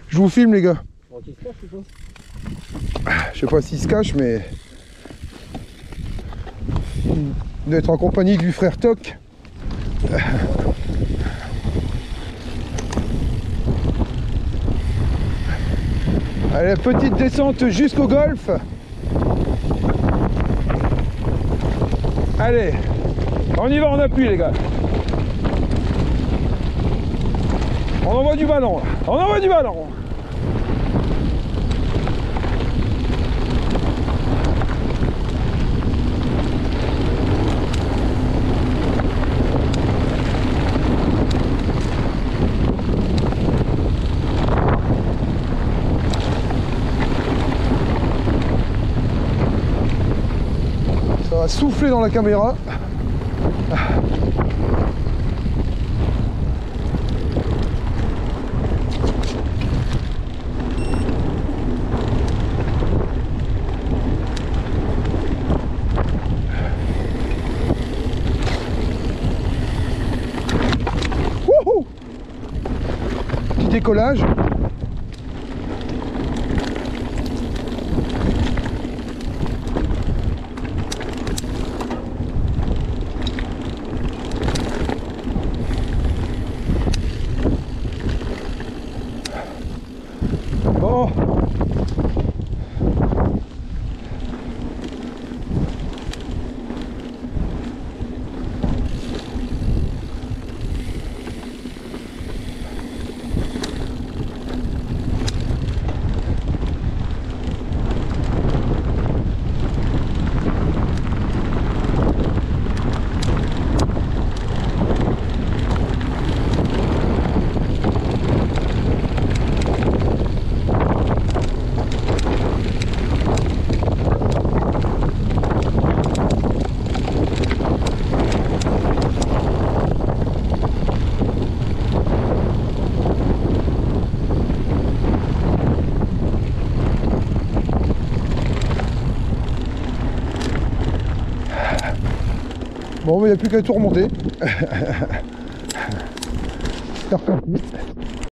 Je vous filme les gars. Bon, qui se cache ou pas? Je sais pas s'il se cache mais... D'être en compagnie du frère Toc. Allez, petite descente jusqu'au golfe. Allez, on y va en appui les gars. On envoie du ballon là. On envoie du ballon. Ça va souffler dans la caméra. Wouhou! Petit décollage. Bon. Bon, il n'y a plus qu'à tout remonter. C'est reparti.